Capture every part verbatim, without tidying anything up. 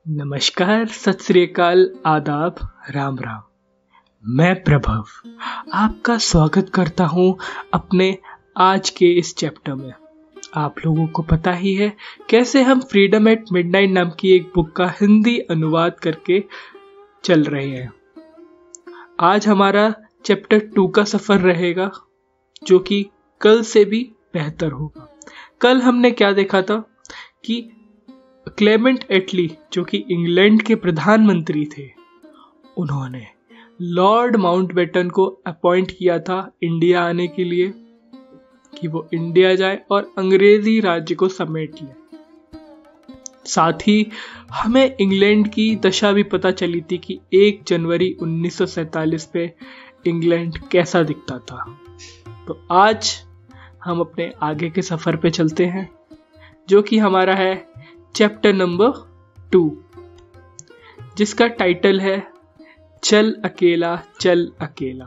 नमस्कार, सत श्री अकाल, आदाब, राम राम। मैं प्रभव आपका स्वागत करता हूं अपने आज के इस चैप्टर में। आप लोगों को पता ही है कैसे हम फ्रीडम एट मिडनाइट नाम की एक बुक का हिंदी अनुवाद करके चल रहे हैं। आज हमारा चैप्टर टू का सफर रहेगा, जो कि कल से भी बेहतर होगा। कल हमने क्या देखा था कि क्लेमेंट एटली, जो कि इंग्लैंड के प्रधानमंत्री थे, उन्होंने लॉर्ड माउंटबेटन को अपॉइंट किया था इंडिया आने के लिए कि वो इंडिया जाए और अंग्रेजी राज्य को समेट ले। साथ ही हमें इंग्लैंड की दशा भी पता चली थी कि एक जनवरी उन्नीस सौ सैंतालीस पे इंग्लैंड कैसा दिखता था। तो आज हम अपने आगे के सफर पे चलते हैं, जो कि हमारा है चैप्टर नंबर टू, जिसका टाइटल है चल अकेला चल अकेला।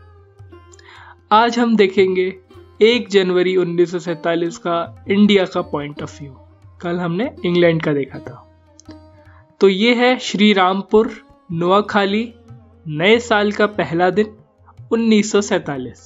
आज हम देखेंगे एक जनवरी उन्नीस सौ सैंतालीस का इंडिया का पॉइंट ऑफ व्यू। कल हमने इंग्लैंड का देखा था। तो ये है श्री रामपुर, नोआखाली, नए साल का पहला दिन उन्नीस सौ सैंतालीस।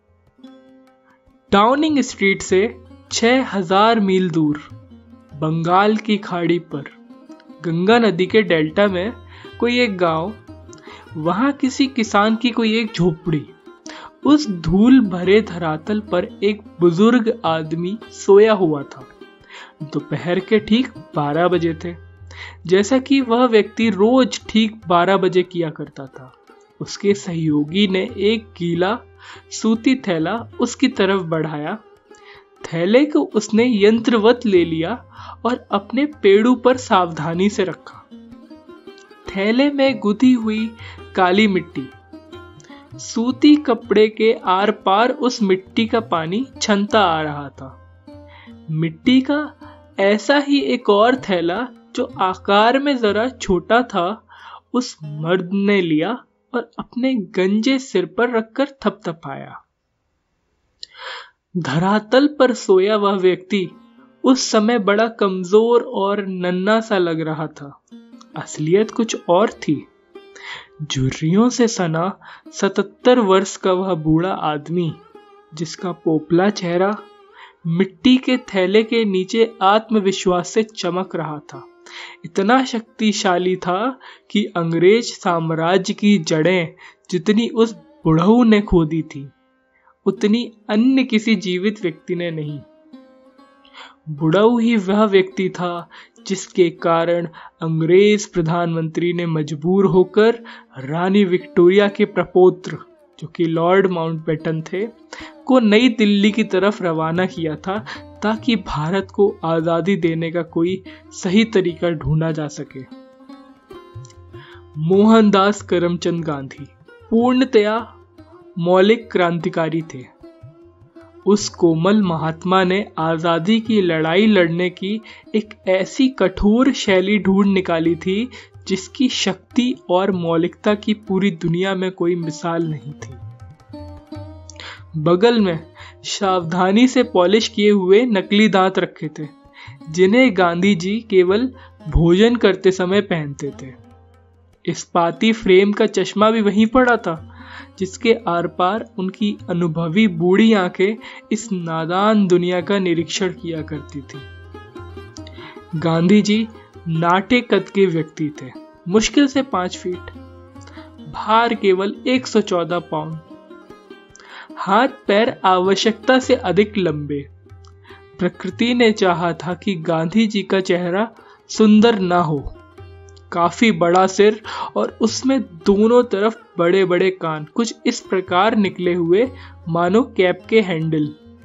डाउनिंग स्ट्रीट से छह हजार मील दूर बंगाल की खाड़ी पर गंगा नदी के डेल्टा में कोई एक गांव, वहां किसी किसान की कोई एक झोपड़ी। उस धूल भरे धरातल पर एक बुजुर्ग आदमी सोया हुआ था। दोपहर के ठीक बारह बजे थे, जैसा कि वह व्यक्ति रोज ठीक बारह बजे किया करता था। उसके सहयोगी ने एक गीला सूती थैला उसकी तरफ बढ़ाया। थैले को उसने यंत्रवत ले लिया और अपने पेड़ों पर सावधानी से रखा। थैले में गुदी हुई काली मिट्टी, सूती कपड़े के आर पार उस मिट्टी का पानी छनता आ रहा था। मिट्टी का ऐसा ही एक और थैला, जो आकार में जरा छोटा था, उस मर्द ने लिया और अपने गंजे सिर पर रखकर थपथपाया। धरातल पर सोया वह व्यक्ति उस समय बड़ा कमजोर और नन्हा सा लग रहा था। असलियत कुछ और थी। झुर्रियों से सना सतहत्तर वर्ष का वह बूढ़ा आदमी, जिसका पोपला चेहरा मिट्टी के थैले के नीचे आत्मविश्वास से चमक रहा था, इतना शक्तिशाली था कि अंग्रेज साम्राज्य की जड़ें जितनी उस बुढ़ऊ ने खोदी थी, उतनी अन्य किसी जीवित व्यक्ति ने नहीं। बुढ़ऊ ही वह व्यक्ति था जिसके कारण अंग्रेज प्रधानमंत्री ने मजबूर होकर रानी विक्टोरिया के प्रपौत्र, जो कि लॉर्ड माउंटबेटन थे, को नई दिल्ली की तरफ रवाना किया था, ताकि भारत को आजादी देने का कोई सही तरीका ढूंढा जा सके। मोहनदास करमचंद गांधी पूर्णतया मौलिक क्रांतिकारी थे। उस कोमल महात्मा ने आजादी की लड़ाई लड़ने की एक ऐसी कठोर शैली ढूंढ निकाली थी, जिसकी शक्ति और मौलिकता की पूरी दुनिया में कोई मिसाल नहीं थी। बगल में सावधानी से पॉलिश किए हुए नकली दांत रखे थे, जिन्हें गांधी जी केवल भोजन करते समय पहनते थे। इस्पाती फ्रेम का चश्मा भी वहीं पड़ा था, जिसके आर पार उनकी अनुभवी बूढ़ी आंखें इस नादान दुनिया का निरीक्षण किया करती थी। गांधी जी नाटे कद के व्यक्ति थे, मुश्किल से पांच फीट, भार केवल एक सौ चौदह पाउंड, हाथ पैर आवश्यकता से अधिक लंबे। प्रकृति ने चाहा था कि गांधी जी का चेहरा सुंदर ना हो, काफी बड़ा सिर और उसमें दोनों तरफ बड़े बड़े कान कुछ इस प्रकार निकले हुए मानो कैप के हैंडल,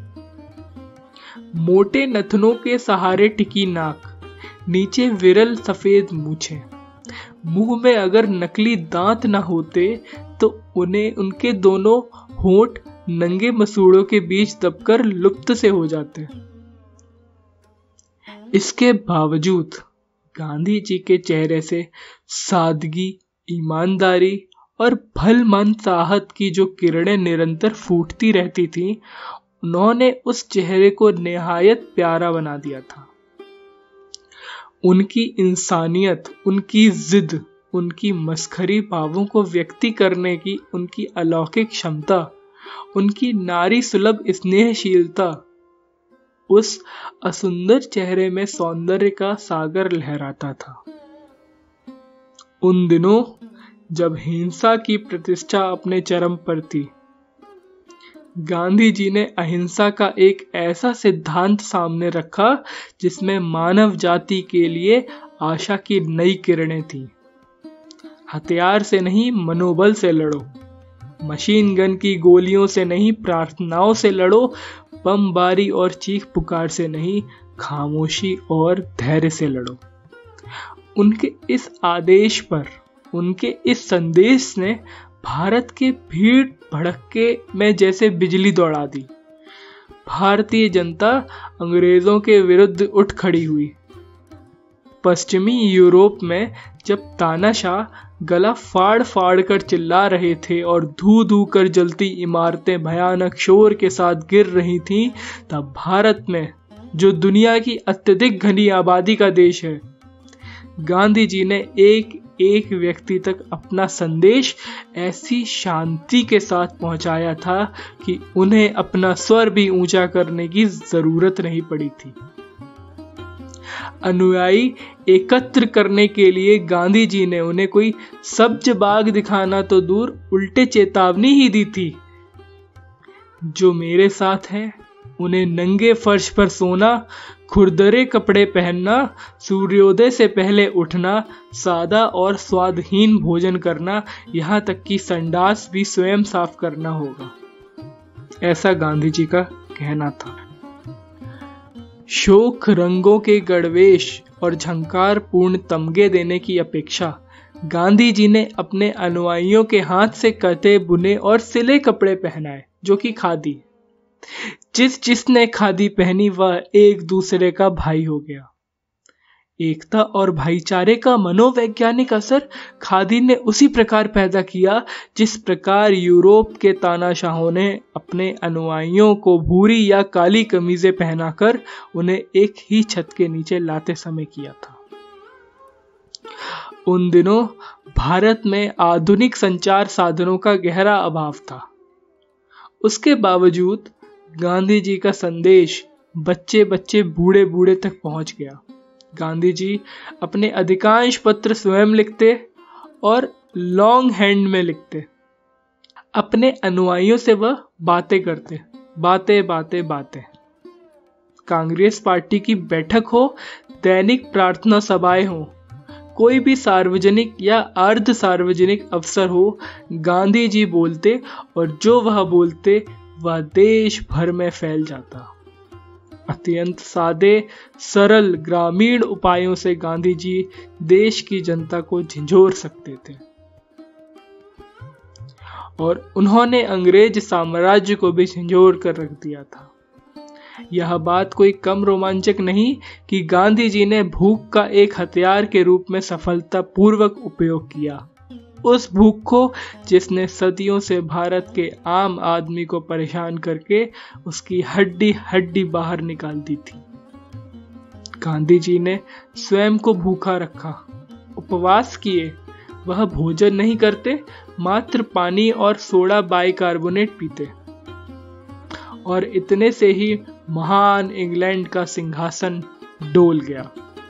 मोटे नथनों के सहारे टिकी नाक, नीचे विरल सफेद मूछें। मुंह में अगर नकली दांत न होते तो उन्हें उनके दोनों होंठ नंगे मसूड़ों के बीच दबकर लुप्त से हो जाते। इसके बावजूद गांधी जी के चेहरे से सादगी, ईमानदारी और भलमन चाहत की जो किरणें निरंतर फूटती रहती थीं, उन्होंने उस चेहरे को निहायत प्यारा बना दिया था। उनकी इंसानियत, उनकी जिद, उनकी मस्खरी भावों को व्यक्ति करने की उनकी अलौकिक क्षमता, उनकी नारी सुलभ स्नेहशीलता, उस असुंदर चेहरे में सौंदर्य का सागर लहराता था। उन दिनों जब हिंसा की प्रतिष्ठा अपने चरम पर थी, गांधी जी ने अहिंसा का एक ऐसा सिद्धांत सामने रखा जिसमें मानव जाति के लिए आशा की नई किरणें थीं। हथियार से नहीं, मनोबल से लड़ो। मशीन गन की गोलियों से नहीं, प्रार्थनाओं से लड़ो। बमबारी और चीख पुकार से नहीं, खामोशी और धैर्य से लड़ो। उनके इस आदेश पर, उनके इस संदेश ने भारत के भीड़ भड़के में जैसे बिजली दौड़ा दी। भारतीय जनता अंग्रेजों के विरुद्ध उठ खड़ी हुई। पश्चिमी यूरोप में जब तानाशाह गला फाड़ फाड़ कर चिल्ला रहे थे और धू धू कर जलती इमारतें भयानक शोर के साथ गिर रही थीं, तब भारत में, जो दुनिया की अत्यधिक घनी आबादी का देश है, गांधी जी ने एक एक व्यक्ति तक अपना संदेश ऐसी शांति के साथ पहुंचाया था कि उन्हें अपना स्वर भी ऊंचा करने की जरूरत नहीं पड़ी थी। अनुयायी एकत्र करने के लिए गांधी जी ने उन्हें कोई सब्ज बाग दिखाना तो दूर, उल्टे चेतावनी ही दी थी। जो मेरे साथ हैं उन्हें नंगे फर्श पर सोना, खुरदरे कपड़े पहनना, सूर्योदय से पहले उठना, सादा और स्वादहीन भोजन करना, यहाँ तक कि संडास भी स्वयं साफ करना होगा। ऐसा गांधी जी का कहना था। शोक रंगों के गड़वेश और झंकार पूर्ण तमगे देने की अपेक्षा गांधी जी ने अपने अनुयायियों के हाथ से कते बुने और सिले कपड़े पहनाए, जो कि खादी। जिस जिसने खादी पहनी वह एक दूसरे का भाई हो गया। एकता और भाईचारे का मनोवैज्ञानिक असर खादी ने उसी प्रकार पैदा किया जिस प्रकार यूरोप के तानाशाहों ने अपने अनुयायियों को भूरी या काली कमीजें पहनाकर उन्हें एक ही छत के नीचे लाते समय किया था। उन दिनों भारत में आधुनिक संचार साधनों का गहरा अभाव था। उसके बावजूद गांधी जी का संदेश बच्चे बच्चे बूढ़े बूढ़े तक पहुंच गया। गांधी जी अपने अधिकांश पत्र स्वयं लिखते और लॉन्ग हैंड में लिखते। अपने अनुयायियों से वह बातें करते, बातें बातें बातें। कांग्रेस पार्टी की बैठक हो, दैनिक प्रार्थना सभाएं हो, कोई भी सार्वजनिक या अर्ध सार्वजनिक अवसर हो, गांधी जी बोलते और जो वह बोलते वह देश भर में फैल जाता। अत्यंत सादे सरल ग्रामीण उपायों से गांधी जी देश की जनता को झंझोर सकते थे और उन्होंने अंग्रेज साम्राज्य को भी झंझोर कर रख दिया था। यह बात कोई कम रोमांचक नहीं कि गांधी जी ने भूख का एक हथियार के रूप में सफलतापूर्वक उपयोग किया। उस भूख को जिसने सदियों से भारत के आम आदमी को परेशान करके उसकी हड्डी हड्डी बाहर निकाल दी थी। गांधी जी ने स्वयं को भूखा रखा, उपवास किए। वह भोजन नहीं करते, मात्र पानी और सोडा बाइकार्बोनेट पीते। और इतने से ही महान इंग्लैंड का सिंहासन डोल गया।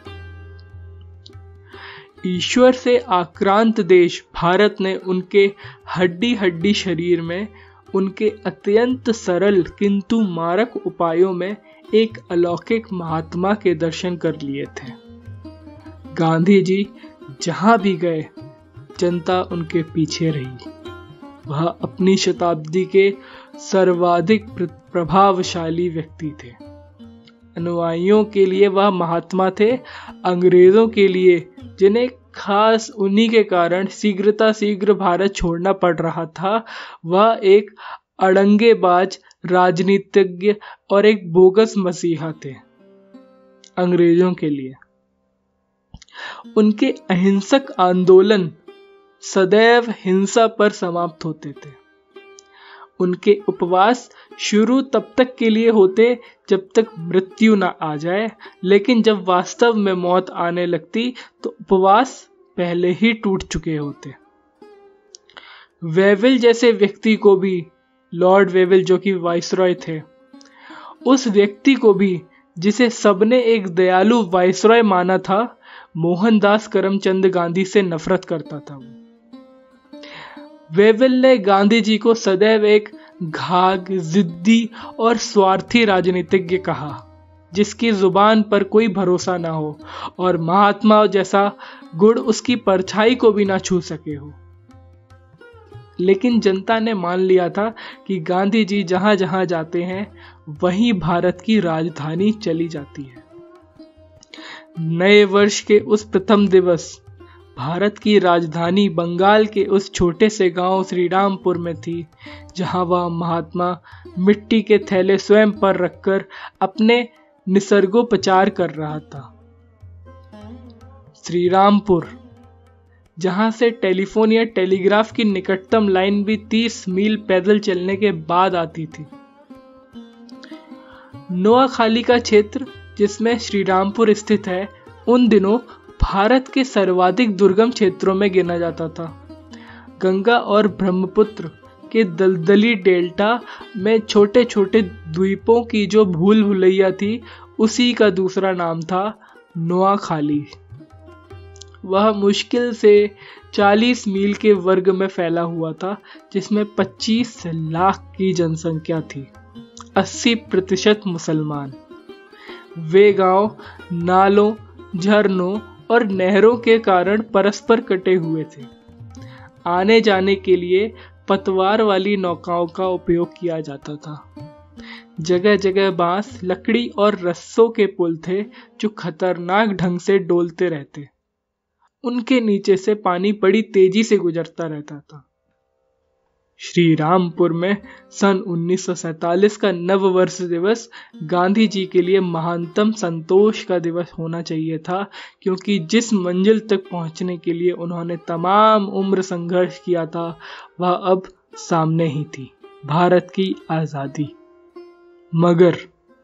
ईश्वर से आक्रांत देश भारत ने उनके हड्डी हड्डी शरीर में, उनके अत्यंत सरल किंतु मारक उपायों में एक अलौकिक महात्मा के दर्शन कर लिए थे। गांधी जी जहां भी गए, जनता उनके पीछे रही। वह अपनी शताब्दी के सर्वाधिक प्रभावशाली व्यक्ति थे। अनुयायियों के लिए वह महात्मा थे। अंग्रेजों के लिए, जिन्हें खास उन्हीं के कारण शीघ्रता शीघ्र भारत छोड़ना पड़ रहा था, वह एक अड़ंगेबाज राजनीतिज्ञ और एक बोगस मसीहा थे। अंग्रेजों के लिए उनके अहिंसक आंदोलन सदैव हिंसा पर समाप्त होते थे। उनके उपवास शुरू तब तक के लिए होते जब तक मृत्यु ना आ जाए, लेकिन जब वास्तव में मौत आने लगती तो उपवास पहले ही टूट चुके होते। वेविल जैसे व्यक्ति को भी, लॉर्ड वेविल जो कि वाइसरॉय थे, उस व्यक्ति को भी जिसे सबने एक दयालु वाइसरॉय माना था, मोहनदास करमचंद गांधी से नफरत करता था। वेविल ने गांधी जी को सदैव एक घाघ, जिद्दी और स्वार्थी राजनीतिज्ञ कहा, जिसकी जुबान पर कोई भरोसा ना हो और महात्मा जैसा गुण उसकी परछाई को भी ना छू सके हो। लेकिन जनता ने मान लिया था कि गांधी जी जहां जहां जाते हैं वहीं भारत की राजधानी चली जाती है। नए वर्ष के उस प्रथम दिवस भारत की राजधानी बंगाल के उस छोटे से गांव श्रीरामपुर में थी, जहां वह महात्मा मिट्टी के थैले स्वयं पर रखकर अपने निसर्गोपचार कर रहा था। श्रीरामपुर, जहां से टेलीफोन या टेलीग्राफ की निकटतम लाइन भी तीस मील पैदल चलने के बाद आती थी। नोआखाली का क्षेत्र जिसमें श्रीरामपुर स्थित है, उन दिनों भारत के सर्वाधिक दुर्गम क्षेत्रों में गिना जाता था। गंगा और ब्रह्मपुत्र के दलदली डेल्टा में छोटे छोटे द्वीपों की जो भूल भुलैया थी, उसी का दूसरा नाम था नोआखाली। वह मुश्किल से चालीस मील के वर्ग में फैला हुआ था, जिसमें पच्चीस लाख की जनसंख्या थी, अस्सी प्रतिशत मुसलमान। वे गांव नालों, झरनों और नहरों के कारण परस्पर कटे हुए थे। आने जाने के लिए पतवार वाली नौकाओं का उपयोग किया जाता था। जगह जगह बांस, लकड़ी और रस्सों के पुल थे जो खतरनाक ढंग से डोलते रहते। उनके नीचे से पानी बड़ी तेजी से गुजरता रहता था। श्री रामपुर में सन उन्नीस सौ सैतालीस का नव वर्ष दिवस गांधी जी के लिए महानतम संतोष का दिवस होना चाहिए था, क्योंकि जिस मंजिल तक पहुंचने के लिए उन्होंने तमाम उम्र संघर्ष किया था, वह अब सामने ही थी, भारत की आजादी। मगर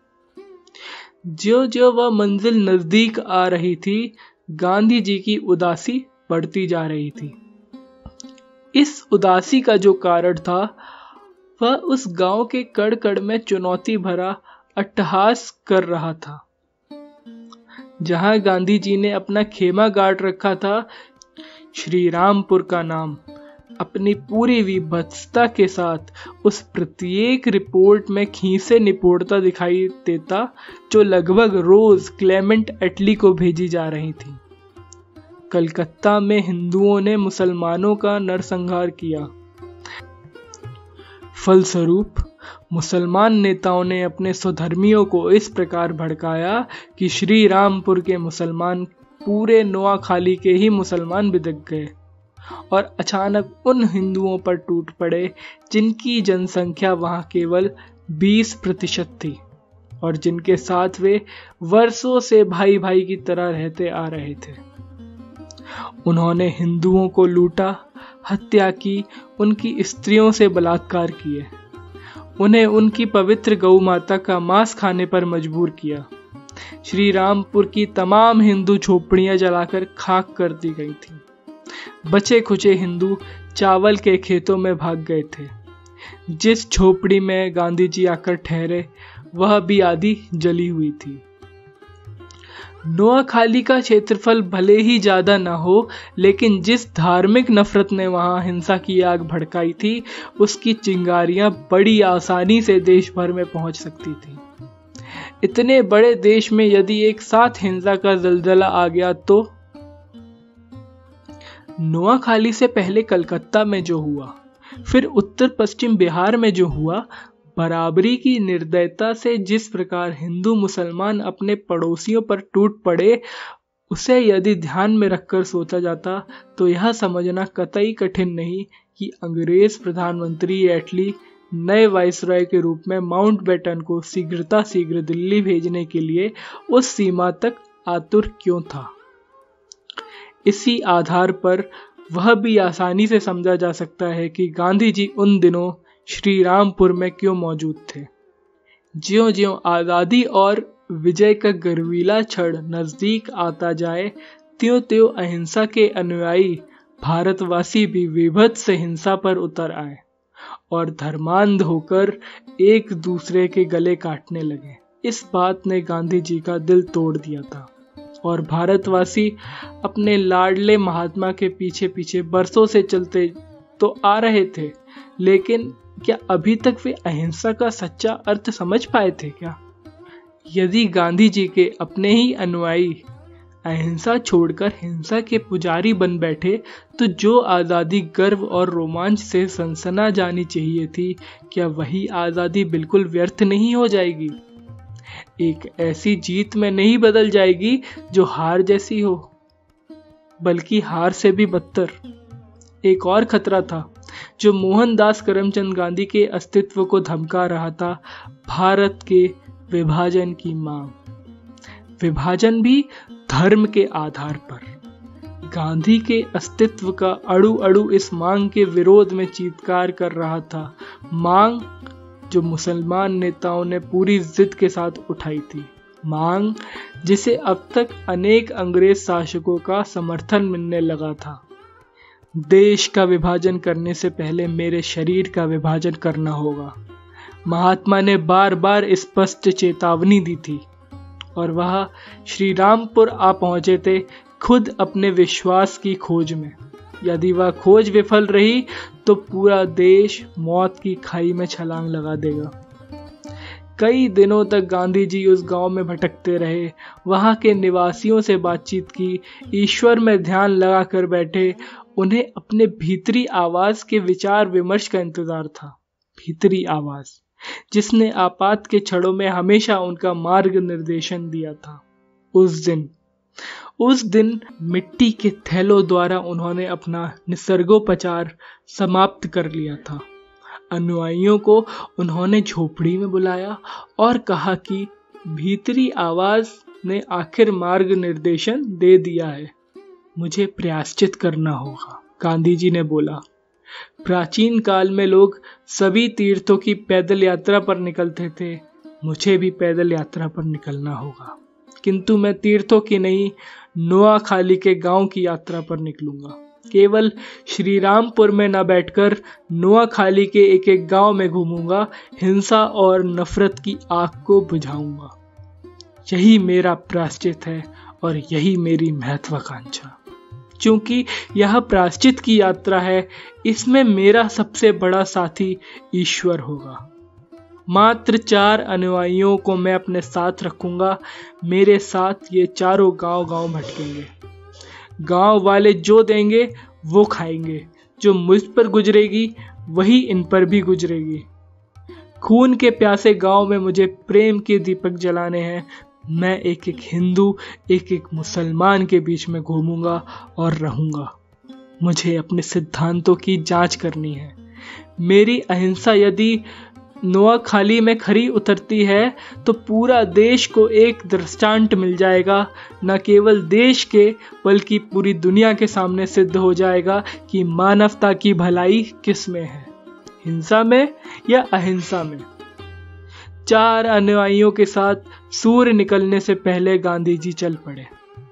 जो जो वह मंजिल नजदीक आ रही थी, गांधी जी की उदासी बढ़ती जा रही थी। इस उदासी का जो कारण था, वह उस गांव के कड़ कड़ में चुनौती भरा अट्टहास कर रहा था। जहां गांधी जी ने अपना खेमा गाड़ रखा था, श्री रामपुर का नाम अपनी पूरी विभत्सता के साथ उस प्रत्येक रिपोर्ट में खींचे निपोड़ता दिखाई देता, जो लगभग रोज क्लेमेंट एटली को भेजी जा रही थी। कलकत्ता में हिंदुओं ने मुसलमानों का नरसंहार किया। फलस्वरूप मुसलमान नेताओं ने अपने स्वधर्मियों को इस प्रकार भड़काया कि श्री रामपुर के मुसलमान पूरे नोआखाली के ही मुसलमान बिदक गए और अचानक उन हिंदुओं पर टूट पड़े जिनकी जनसंख्या वहां केवल बीस प्रतिशत थी और जिनके साथ वे वर्षों से भाई भाई की तरह रहते आ रहे थे। उन्होंने हिंदुओं को लूटा, हत्या की, उनकी स्त्रियों से बलात्कार किए, उन्हें उनकी पवित्र गौ माता का मांस खाने पर मजबूर किया। श्री रामपुर की तमाम हिंदू झोपड़ियां जलाकर खाक कर दी गई थीं। बचे खुचे हिंदू चावल के खेतों में भाग गए थे। जिस झोपड़ी में गांधी जी आकर ठहरे, वह भी आधी जली हुई थी। नोआखाली का क्षेत्रफल भले ही ज्यादा न हो, लेकिन जिस धार्मिक नफरत ने वहां हिंसा की आग भड़काई थी, उसकी चिंगारियां बड़ी आसानी से देश भर में पहुंच सकती थी। इतने बड़े देश में यदि एक साथ हिंसा का जलजला आ गया तो नोआखाली से पहले कलकत्ता में जो हुआ, फिर उत्तर पश्चिम बिहार में जो हुआ, बराबरी की निर्दयता से जिस प्रकार हिंदू मुसलमान अपने पड़ोसियों पर टूट पड़े, उसे यदि ध्यान में रखकर सोचा जाता तो यह समझना कतई कठिन नहीं कि अंग्रेज प्रधानमंत्री एटली नए वाइसरॉय के रूप में माउंटबेटन को शीघ्रता शीघ्र दिल्ली भेजने के लिए उस सीमा तक आतुर क्यों था। इसी आधार पर वह भी आसानी से समझा जा सकता है कि गांधी जी उन दिनों श्री रामपुर में क्यों मौजूद थे। ज्यों ज्यों आज़ादी और विजय का गर्वीला क्षण नजदीक आता जाए, त्यों त्यों अहिंसा के अनुयायी भारतवासी भी विभत्स हिंसा पर उतर आए और धर्मांध होकर एक दूसरे के गले काटने लगे। इस बात ने गांधी जी का दिल तोड़ दिया था और भारतवासी अपने लाडले महात्मा के पीछे पीछे बरसों से चलते तो आ रहे थे, लेकिन क्या अभी तक वे अहिंसा का सच्चा अर्थ समझ पाए थे क्या? यदि गांधी जी के अपने ही अनुयायी अहिंसा छोड़कर हिंसा के पुजारी बन बैठे, तो जो आज़ादी गर्व और रोमांच से सनसना जानी चाहिए थी, क्या वही आज़ादी बिल्कुल व्यर्थ नहीं हो जाएगी? एक ऐसी जीत में नहीं बदल जाएगी जो हार जैसी हो, बल्कि हार से भी बदतर। एक और खतरा था जो मोहनदास करमचंद गांधी के अस्तित्व को धमका रहा था, भारत के विभाजन की मांग। विभाजन भी धर्म के आधार पर। गांधी के अस्तित्व का अड़ू अड़ू इस मांग के विरोध में चीत्कार कर रहा था, मांग जो मुसलमान नेताओं ने पूरी जिद के साथ उठाई थी, मांग जिसे अब तक अनेक अंग्रेज शासकों का समर्थन मिलने लगा था। देश का विभाजन करने से पहले मेरे शरीर का विभाजन करना होगा, महात्मा ने बार बार स्पष्ट चेतावनी दी थी और वह श्री रामपुर आ पहुंचे थे, खुद अपने विश्वास की खोज में। यदि वह खोज विफल रही तो पूरा देश मौत की खाई में छलांग लगा देगा। कई दिनों तक गांधी जी उस गांव में भटकते रहे, वहां के निवासियों से बातचीत की, ईश्वर में ध्यान लगा कर बैठे। उन्हें अपने भीतरी आवाज के विचार विमर्श का इंतजार था। भीतरी आवाज जिसने आपात के क्षणों में हमेशा उनका मार्ग निर्देशन दिया था। उस दिन उस दिन मिट्टी के थैलों द्वारा उन्होंने अपना निसर्गोपचार समाप्त कर लिया था। अनुयायियों को उन्होंने झोपड़ी में बुलाया और कहा कि भीतरी आवाज ने आखिर मार्ग निर्देशन दे दिया है, मुझे प्रायश्चित करना होगा। गांधी जी ने बोला, प्राचीन काल में लोग सभी तीर्थों की पैदल यात्रा पर निकलते थे, मुझे भी पैदल यात्रा पर निकलना होगा, किंतु मैं तीर्थों की नहीं, नोआखाली के गांव की यात्रा पर निकलूंगा। केवल श्री रामपुर में न बैठकर नोआखाली के एक एक गांव में घूमूंगा, हिंसा और नफरत की आग को बुझाऊंगा। यही मेरा प्रायश्चित है और यही मेरी महत्वाकांक्षा। क्योंकि यह प्रायश्चित की यात्रा है, इसमें मेरा सबसे बड़ा साथी ईश्वर होगा। मात्र चार अनुयायियों को मैं अपने साथ रखूंगा। मेरे साथ ये चारों गांव गांव भटकेंगे। गांव वाले जो देंगे वो खाएंगे, जो मुझ पर गुजरेगी वही इन पर भी गुजरेगी। खून के प्यासे गांव में मुझे प्रेम के दीपक जलाने हैं। मैं एक एक हिंदू, एक एक मुसलमान के बीच में घूमूंगा और रहूंगा। मुझे अपने सिद्धांतों की जांच करनी है। मेरी अहिंसा यदि नोआखाली में खरी उतरती है तो पूरा देश को एक दृष्टांत मिल जाएगा। न केवल देश के बल्कि पूरी दुनिया के सामने सिद्ध हो जाएगा कि मानवता की भलाई किस में है, हिंसा में या अहिंसा में। चार अनुयायियों के साथ सूर्य निकलने से पहले गांधी जी चल पड़े।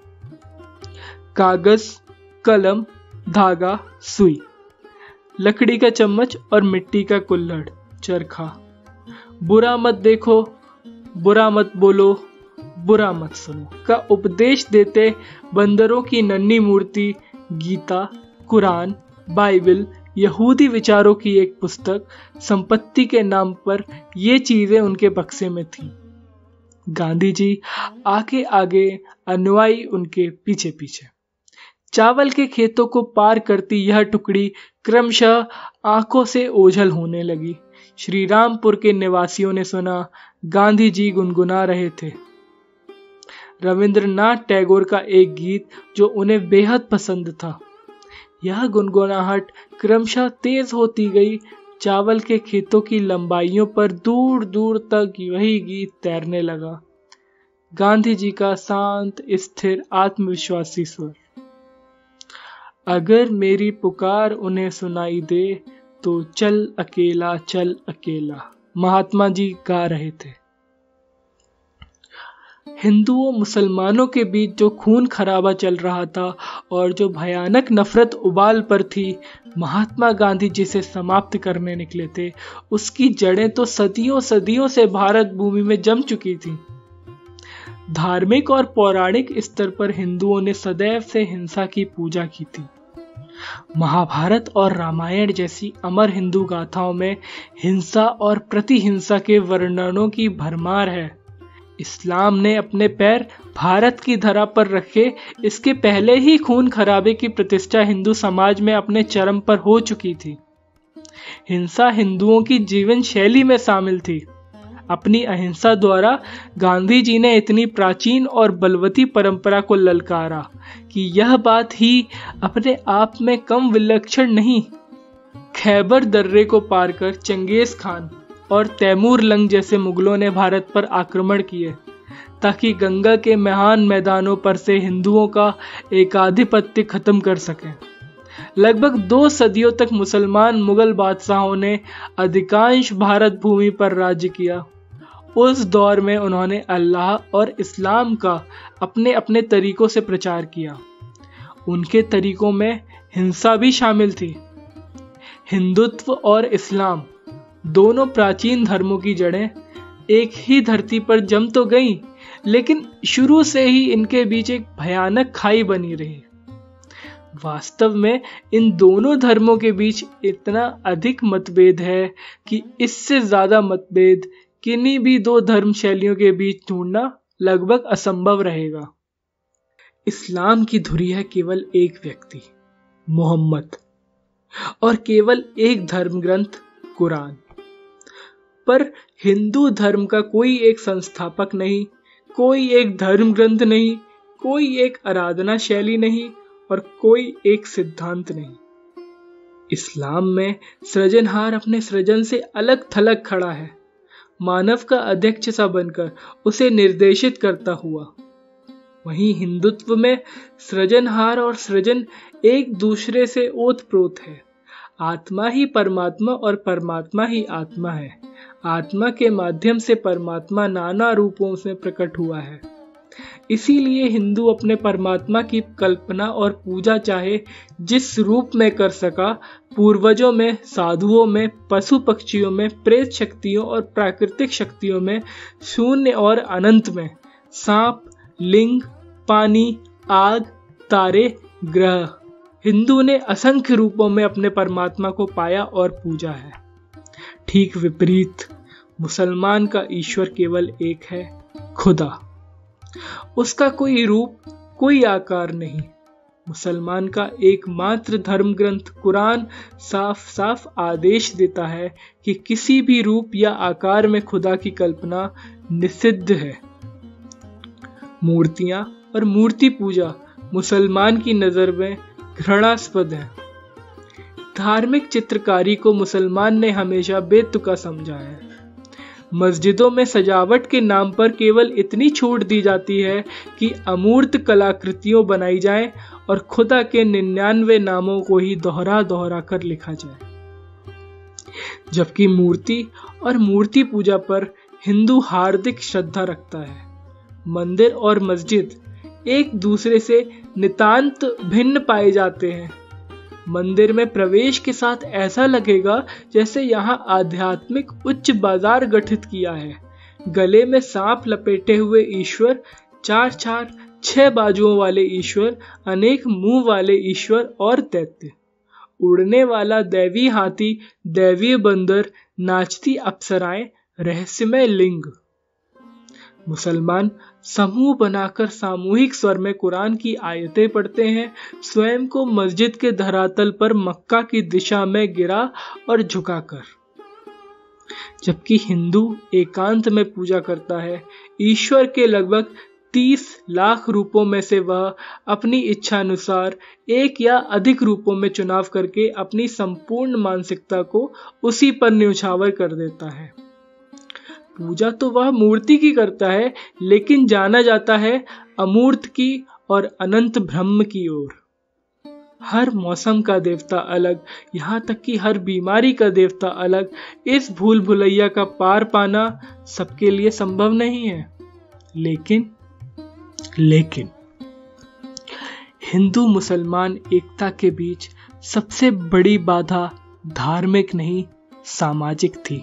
कागज, कलम, धागा, सुई, लकड़ी का चम्मच और मिट्टी का कुल्हड़, चरखा। बुरा मत देखो, बुरा मत बोलो, बुरा मत सुनो का उपदेश देते बंदरों की नन्ही मूर्ति, गीता, कुरान, बाइबल, यहूदी विचारों की एक पुस्तक, संपत्ति के नाम पर ये चीजें उनके बक्से में थीं। गांधी जी आगे आगे, अनुयायी उनके पीछे पीछे। चावल के खेतों को पार करती यह टुकड़ी क्रमशः आंखों से ओझल होने लगी। श्री रामपुर के निवासियों ने सुना, गांधी जी गुनगुना रहे थे रविंद्रनाथ टैगोर का एक गीत जो उन्हें बेहद पसंद था। यह गुनगुनाहट क्रमशः तेज होती गई। चावल के खेतों की लंबाइयों पर दूर दूर तक वही गीत तैरने लगा। गांधी जी का शांत, स्थिर, आत्मविश्वासी स्वर। अगर मेरी पुकार उन्हें सुनाई दे तो चल अकेला चल अकेला महात्मा जी गा रहे थे। हिंदुओं मुसलमानों के बीच जो खून खराबा चल रहा था और जो भयानक नफरत उबाल पर थी, महात्मा गांधी जिसे समाप्त करने निकले थे, उसकी जड़ें तो सदियों सदियों से भारत भूमि में जम चुकी थी। धार्मिक और पौराणिक स्तर पर हिंदुओं ने सदैव से हिंसा की पूजा की थी। महाभारत और रामायण जैसी अमर हिंदू गाथाओं में हिंसा और प्रतिहिंसा के वर्णनों की भरमार है। इस्लाम ने अपने पैर भारत की धरा पर रखे इसके पहले ही खून खराबे की प्रतिष्ठा हिंदू समाज में अपने चरम पर हो चुकी थी। हिंसा हिंदुओं की जीवन शैली में शामिल थी। अपनी अहिंसा द्वारा गांधी जी ने इतनी प्राचीन और बलवती परंपरा को ललकारा कि यह बात ही अपने आप में कम विलक्षण नहीं। खैबर दर्रे को पार कर चंगेज खान और तैमूर लंग जैसे मुगलों ने भारत पर आक्रमण किए ताकि गंगा के महान मैदानों पर से हिंदुओं का एकाधिपत्य खत्म कर सकें। लगभग दो सदियों तक मुसलमान मुगल बादशाहों ने अधिकांश भारत भूमि पर राज्य किया। उस दौर में उन्होंने अल्लाह और इस्लाम का अपने अपने तरीकों से प्रचार किया। उनके तरीकों में हिंसा भी शामिल थी। हिंदुत्व और इस्लाम दोनों प्राचीन धर्मों की जड़ें एक ही धरती पर जम तो गईं, लेकिन शुरू से ही इनके बीच एक भयानक खाई बनी रही। वास्तव में इन दोनों धर्मों के बीच इतना अधिक मतभेद है कि इससे ज्यादा मतभेद किन्हीं भी दो धर्म शैलियों के बीच ढूंढना लगभग असंभव रहेगा। इस्लाम की धुरी है केवल एक व्यक्ति, मोहम्मद, और केवल एक धर्म ग्रंथ, कुरान। पर हिंदू धर्म का कोई एक संस्थापक नहीं, कोई एक धर्म ग्रंथ नहीं, कोई एक आराधना शैली नहीं और कोई एक सिद्धांत नहीं। इस्लाम में सृजनहार अपने सृजन से अलग थलग खड़ा है, मानव का अध्यक्ष सा बनकर उसे निर्देशित करता हुआ। वहीं हिंदुत्व में सृजनहार और सृजन एक दूसरे से ओतप्रोत है। आत्मा ही परमात्मा और परमात्मा ही आत्मा है। आत्मा के माध्यम से परमात्मा नाना रूपों में प्रकट हुआ है। इसीलिए हिंदू अपने परमात्मा की कल्पना और पूजा चाहे जिस रूप में कर सका, पूर्वजों में, साधुओं में, पशु पक्षियों में, प्रेत शक्तियों और प्राकृतिक शक्तियों में, शून्य और अनंत में, सांप, लिंग, पानी, आग, तारे, ग्रह, हिंदू ने असंख्य रूपों में अपने परमात्मा को पाया और पूजा है। ठीक विपरीत मुसलमान का ईश्वर केवल एक है, खुदा। उसका कोई रूप, कोई आकार नहीं। मुसलमान का एकमात्र धर्म ग्रंथ कुरान साफ साफ आदेश देता है कि किसी भी रूप या आकार में खुदा की कल्पना निषिद्ध है। मूर्तियां और मूर्ति पूजा मुसलमान की नजर में घृणास्पद है। धार्मिक चित्रकारी को मुसलमान ने हमेशा बेतुका समझा है। मस्जिदों में सजावट के नाम पर केवल इतनी छूट दी जाती है कि अमूर्त कलाकृतियों बनाई जाएं और खुदा के निन्यानवे नामों को ही दोहरा दोहरा कर लिखा जाए। जबकि मूर्ति और मूर्ति पूजा पर हिंदू हार्दिक श्रद्धा रखता है। मंदिर और मस्जिद एक दूसरे से नितांत भिन्न पाए जाते हैं। मंदिर में प्रवेश के साथ ऐसा लगेगा जैसे यहाँ आध्यात्मिक उच्च बाजार गठित किया है। गले में सांप लपेटे हुए ईश्वर, चार चार छह बाजुओं वाले ईश्वर, अनेक मुंह वाले ईश्वर और दैत्य, उड़ने वाला दैवी हाथी, दैवीय बंदर, नाचती अप्सराएं, रहस्यमय लिंग। मुसलमान समूह बनाकर सामूहिक स्वर में कुरान की आयतें पढ़ते हैं, स्वयं को मस्जिद के धरातल पर मक्का की दिशा में गिरा और झुकाकर। जबकि हिंदू एकांत में पूजा करता है। ईश्वर के लगभग तीस लाख रूपों में से वह अपनी इच्छा अनुसार एक या अधिक रूपों में चुनाव करके अपनी संपूर्ण मानसिकता को उसी पर न्यौछावर कर देता है। पूजा तो वह मूर्ति की करता है, लेकिन जाना जाता है अमूर्त की और अनंत ब्रह्म की ओर। हर मौसम का देवता अलग, यहाँ तक कि हर बीमारी का देवता अलग। इस भूल भुलैया का पार पाना सबके लिए संभव नहीं है। लेकिन लेकिन हिंदू मुसलमान एकता के बीच सबसे बड़ी बाधा धार्मिक नहीं, सामाजिक थी।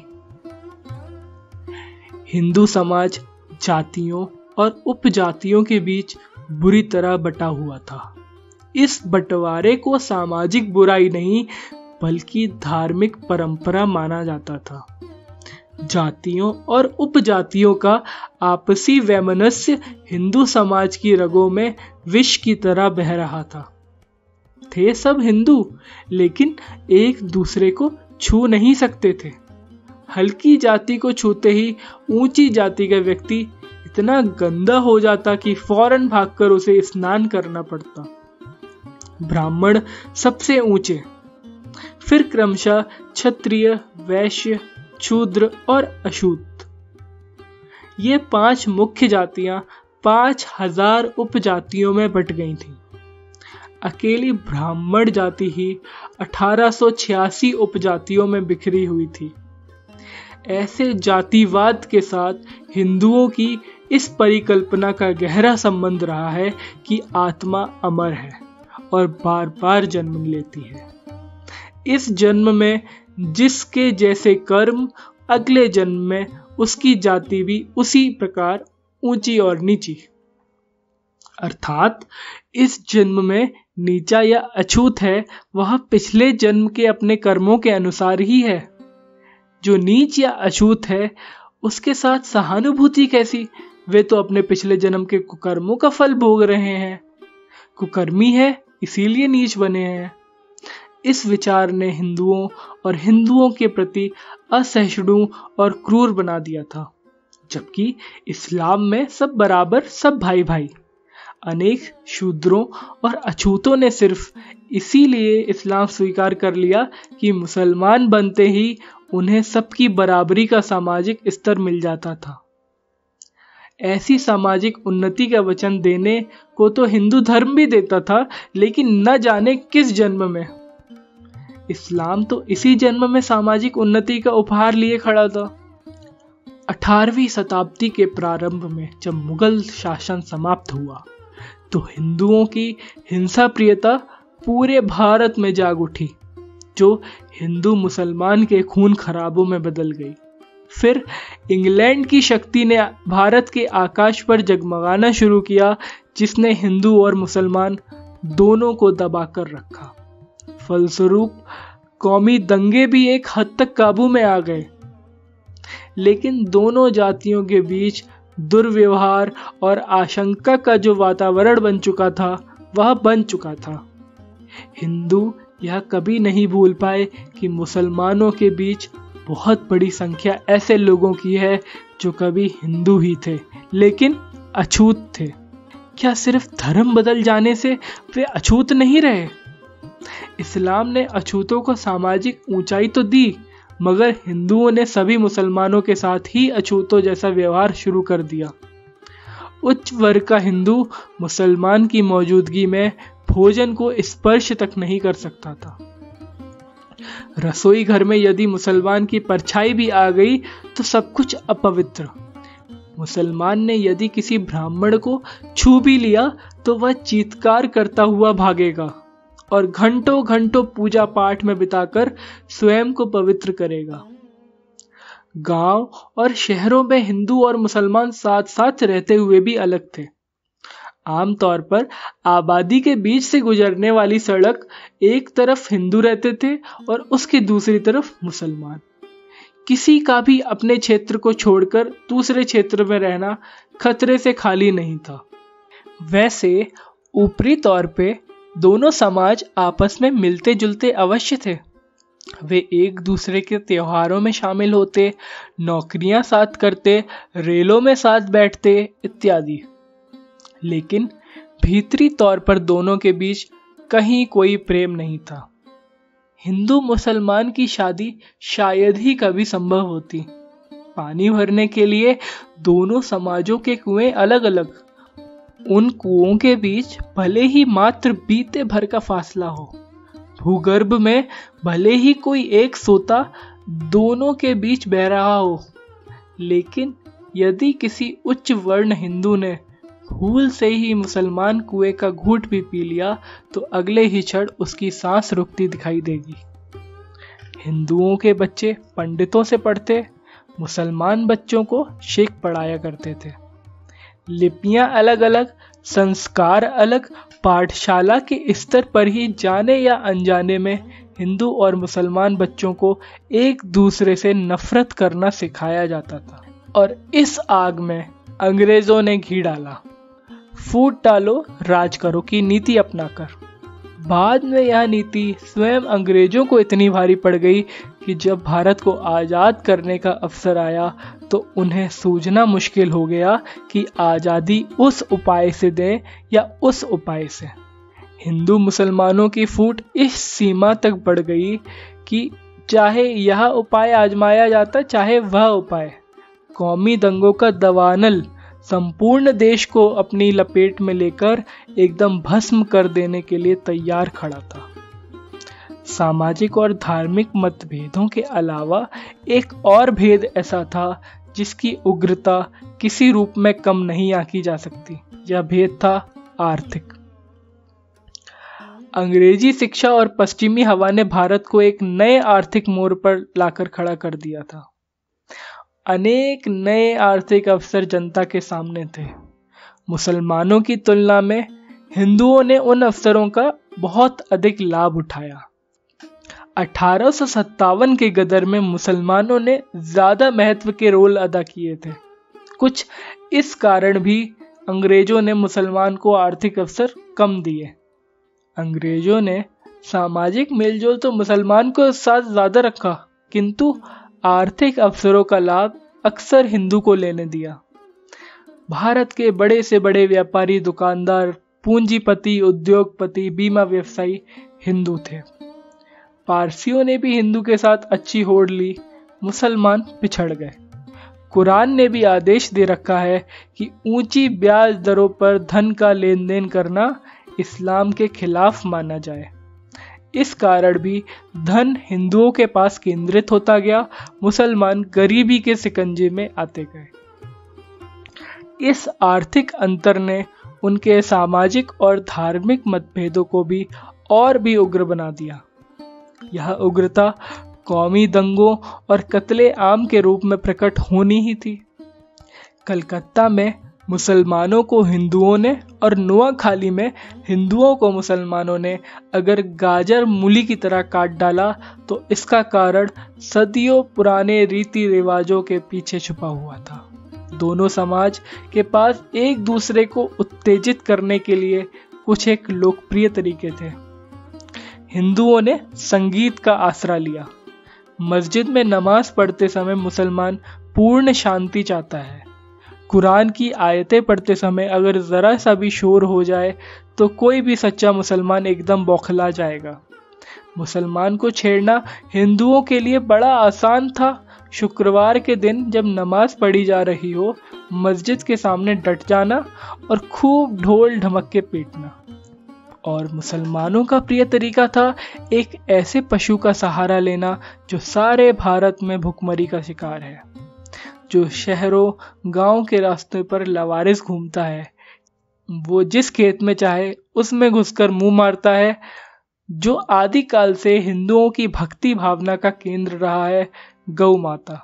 हिंदू समाज जातियों और उपजातियों के बीच बुरी तरह बटा हुआ था। इस बंटवारे को सामाजिक बुराई नहीं बल्कि धार्मिक परंपरा माना जाता था। जातियों और उपजातियों का आपसी वैमनस्य हिंदू समाज की रगों में विष की तरह बह रहा था। थे सब हिंदू, लेकिन एक दूसरे को छू नहीं सकते थे। हल्की जाति को छूते ही ऊंची जाति का व्यक्ति इतना गंदा हो जाता कि फौरन भागकर उसे स्नान करना पड़ता। ब्राह्मण सबसे ऊंचे, फिर क्रमशः क्षत्रिय, वैश्य, शूद्र और अछूत। ये पांच मुख्य जातियां पांच हजार उपजातियों में बट गई थीं। अकेली ब्राह्मण जाति ही अठारह सौ छियासी उपजातियों में बिखरी हुई थी। ऐसे जातिवाद के साथ हिंदुओं की इस परिकल्पना का गहरा संबंध रहा है कि आत्मा अमर है और बार बार जन्म लेती है। इस जन्म में जिसके जैसे कर्म, अगले जन्म में उसकी जाति भी उसी प्रकार ऊंची और नीची। अर्थात इस जन्म में नीचा या अछूत है वह पिछले जन्म के अपने कर्मों के अनुसार ही है। जो नीच या अछूत है उसके साथ सहानुभूति कैसी? वे तो अपने पिछले जन्म के कुकर्मों का फल भोग रहे हैं। कुकर्मी है इसीलिए नीच बने हैं। इस विचार ने हिंदुओं और हिंदुओं के प्रति असहिष्णु और क्रूर बना दिया था, जबकि इस्लाम में सब बराबर, सब भाई भाई। अनेक शूद्रों और अछूतों ने सिर्फ इसीलिए इस्लाम स्वीकार कर लिया कि मुसलमान बनते ही उन्हें सबकी बराबरी का सामाजिक स्तर मिल जाता था। ऐसी सामाजिक उन्नति का वचन देने को तो हिंदू धर्म भी देता था, लेकिन न जाने किस जन्म में। इस्लाम तो इसी जन्म में सामाजिक उन्नति का उपहार लिए खड़ा था। अठारहवीं शताब्दी के प्रारंभ में जब मुगल शासन समाप्त हुआ तो हिंदुओं की हिंसा प्रियता पूरे भारत में जाग उठी, जो हिंदू मुसलमान के खून खराबों में बदल गई। फिर इंग्लैंड की शक्ति ने भारत के आकाश पर जगमगाना शुरू किया, जिसने हिंदू और मुसलमान दोनों को दबाकर रखा। फलस्वरूप कौमी दंगे भी एक हद तक काबू में आ गए, लेकिन दोनों जातियों के बीच दुर्व्यवहार और आशंका का जो वातावरण बन चुका था वह बन चुका था। हिंदू यह कभी नहीं भूल पाए कि मुसलमानों के बीच बहुत बड़ी संख्या ऐसे लोगों की है जो कभी हिंदू ही थे लेकिन अछूत थे। क्या सिर्फ धर्म बदल जाने से वे अछूत नहीं रहे? इस्लाम ने अछूतों को सामाजिक ऊंचाई तो दी, मगर हिंदुओं ने सभी मुसलमानों के साथ ही अछूतों जैसा व्यवहार शुरू कर दिया। उच्च वर्ग का हिंदू मुसलमान की मौजूदगी में भोजन को स्पर्श तक नहीं कर सकता था। रसोई घर में यदि मुसलमान की परछाई भी आ गई तो सब कुछ अपवित्र। मुसलमान ने यदि किसी ब्राह्मण को छू भी लिया तो वह चीत्कार करता हुआ भागेगा और घंटों घंटों पूजा पाठ में बिताकर स्वयं को पवित्र करेगा। गांव और शहरों में हिंदू और मुसलमान साथ साथ रहते हुए भी अलग थे। आमतौर पर आबादी के बीच से गुजरने वाली सड़क एक तरफ हिंदू रहते थे और उसके दूसरी तरफ मुसलमान। किसी का भी अपने क्षेत्र को छोड़कर दूसरे क्षेत्र में रहना खतरे से खाली नहीं था। वैसे ऊपरी तौर पे दोनों समाज आपस में मिलते जुलते अवश्य थे। वे एक दूसरे के त्योहारों में शामिल होते, नौकरियां साथ करते, रेलों में साथ बैठते इत्यादि। लेकिन भीतरी तौर पर दोनों के बीच कहीं कोई प्रेम नहीं था। हिंदू मुसलमान की शादी शायद ही कभी संभव होती। पानी भरने के लिए दोनों समाजों के कुएं अलग अलग, उन कुओं के बीच भले ही मात्र बीते भर का फासला हो, भूगर्भ में भले ही कोई एक सोता दोनों के बीच बह रहा हो, लेकिन यदि किसी उच्च वर्ण हिंदू ने भूल से ही मुसलमान कुएं का घूंट भी पी लिया तो अगले ही क्षण उसकी सांस रुकती दिखाई देगी। हिंदुओं के बच्चे पंडितों से पढ़ते, मुसलमान बच्चों को शेख पढ़ाया करते थे। लिपियां अलग अलग, संस्कार अलग, पाठशाला के स्तर पर ही जाने या अनजाने में हिंदू और मुसलमान बच्चों को एक दूसरे से नफरत करना सिखाया जाता था। और इस आग में अंग्रेजों ने घी डाला, फूट डालो राज करो की नीति अपनाकर। बाद में यह नीति स्वयं अंग्रेजों को इतनी भारी पड़ गई कि जब भारत को आज़ाद करने का अवसर आया तो उन्हें सूझना मुश्किल हो गया कि आज़ादी उस उपाय से दें या उस उपाय से। हिंदू मुसलमानों की फूट इस सीमा तक बढ़ गई कि चाहे यह उपाय आजमाया जाता चाहे वह उपाय, कौमी दंगों का दवानल संपूर्ण देश को अपनी लपेट में लेकर एकदम भस्म कर देने के लिए तैयार खड़ा था। सामाजिक और धार्मिक मतभेदों के अलावा एक और भेद ऐसा था जिसकी उग्रता किसी रूप में कम नहीं आंकी जा सकती। यह भेद था आर्थिक। अंग्रेजी शिक्षा और पश्चिमी हवा ने भारत को एक नए आर्थिक मोड़ पर लाकर खड़ा कर दिया था। अनेक नए आर्थिक अवसर जनता के सामने थे। मुसलमानों की तुलना में हिंदुओं ने उन अवसरों का बहुत अधिक लाभ उठाया। अठारह सौ सत्तावन के गदर में मुसलमानों ने ज्यादा महत्व के रोल अदा किए थे। कुछ इस कारण भी अंग्रेजों ने मुसलमान को आर्थिक अवसर कम दिए। अंग्रेजों ने सामाजिक मेलजोल तो मुसलमान को साथ ज्यादा रखा, किंतु आर्थिक अवसरों का लाभ अक्सर हिंदू को लेने दिया। भारत के बड़े से बड़े व्यापारी, दुकानदार, पूंजीपति, उद्योगपति, बीमा व्यवसायी हिंदू थे। पारसियों ने भी हिंदू के साथ अच्छी होड़ ली, मुसलमान पिछड़ गए। कुरान ने भी आदेश दे रखा है कि ऊंची ब्याज दरों पर धन का लेन देन करना इस्लाम के खिलाफ माना जाए। इस कारण भी धन हिंदुओं के पास केंद्रित होता गया, मुसलमान गरीबी के शिकंजे में आते गए। इस आर्थिक अंतर ने उनके सामाजिक और धार्मिक मतभेदों को भी और भी उग्र बना दिया। यह उग्रता कौमी दंगों और कत्ले आम के रूप में प्रकट होनी ही थी। कलकत्ता में मुसलमानों को हिंदुओं ने और नोआखाली में हिंदुओं को मुसलमानों ने अगर गाजर मूली की तरह काट डाला तो इसका कारण सदियों पुराने रीति रिवाजों के पीछे छुपा हुआ था। दोनों समाज के पास एक दूसरे को उत्तेजित करने के लिए कुछ एक लोकप्रिय तरीके थे। हिंदुओं ने संगीत का आसरा लिया। मस्जिद में नमाज पढ़ते समय मुसलमान पूर्ण शांति चाहता है। कुरान की आयतें पढ़ते समय अगर जरा सा भी शोर हो जाए तो कोई भी सच्चा मुसलमान एकदम बौखला जाएगा। मुसलमान को छेड़ना हिंदुओं के लिए बड़ा आसान था। शुक्रवार के दिन जब नमाज पढ़ी जा रही हो, मस्जिद के सामने डट जाना और खूब ढोल ढमक के पीटना। और मुसलमानों का प्रिय तरीका था एक ऐसे पशु का सहारा लेना जो सारे भारत में भुखमरी का शिकार है, जो शहरों गांव के रास्ते पर लवारिस घूमता है, वो जिस खेत में चाहे उसमें घुसकर मुंह मारता है, जो आदिकाल से हिंदुओं की भक्ति भावना का केंद्र रहा है, गौ माता।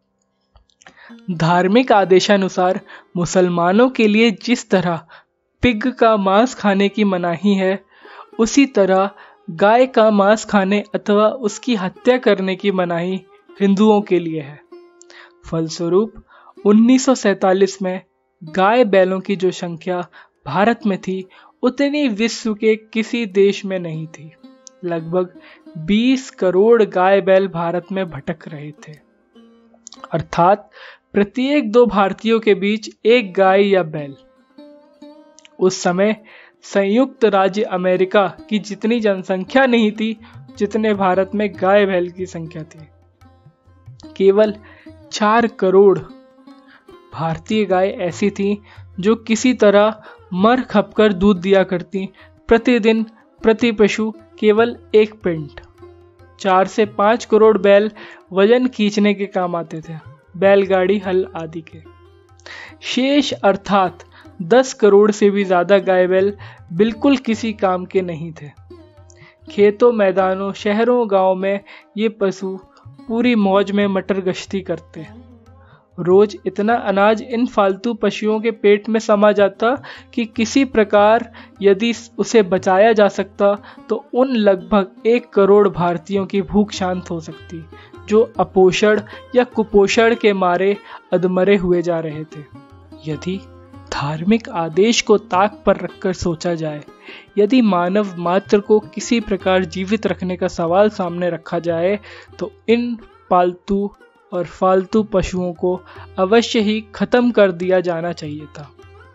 धार्मिक आदेशानुसार मुसलमानों के लिए जिस तरह पिग का मांस खाने की मनाही है, उसी तरह गाय का मांस खाने अथवा उसकी हत्या करने की मनाही हिंदुओं के लिए है। फलस्वरूप उन्नीस सौ सैतालीस में गाय बैलों की जो संख्या भारत में थी उतनी विश्व के किसी देश में नहीं थी। लगभग बीस करोड़ गाय बैल भारत में भटक रहे थे, अर्थात प्रत्येक दो भारतीयों के बीच एक गाय या बैल। उस समय संयुक्त राज्य अमेरिका की जितनी जनसंख्या नहीं थी जितने भारत में गाय बैल की संख्या थी। केवल चार करोड़ भारतीय गाय ऐसी थी जो किसी तरह मर खपकर दूध दिया करती। प्रतिदिन प्रति पशु केवल एक पिंड। चार से पाँच करोड़ बैल वजन खींचने के काम आते थे, बैलगाड़ी, हल आदि के। शेष अर्थात दस करोड़ से भी ज्यादा गाय बैल बिल्कुल किसी काम के नहीं थे। खेतों, मैदानों, शहरों, गांव में ये पशु पूरी मौज में मटर गश्ती करते। रोज इतना अनाज इन फालतू पशुओं के पेट में समा जाता कि किसी प्रकार यदि उसे बचाया जा सकता तो उन लगभग एक करोड़ भारतीयों की भूख शांत हो सकती, जो अपोषण या कुपोषण के मारे अधमरे हुए जा रहे थे। यदि धार्मिक आदेश को ताक पर रखकर सोचा जाए, यदि मानव मात्र को किसी प्रकार जीवित रखने का सवाल सामने रखा जाए, तो इन पालतू और फालतू पशुओं को अवश्य ही खत्म कर दिया जाना चाहिए था,